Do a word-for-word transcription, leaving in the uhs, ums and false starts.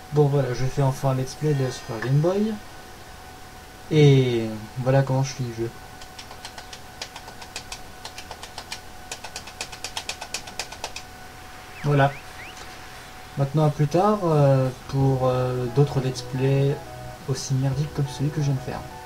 Bon voilà, je fais enfin un let's play de Super Game Boy. Et voilà comment je finis le jeu. Voilà. Maintenant à plus tard euh, pour euh, d'autres let's play aussi merdiques comme celui que je viens de faire.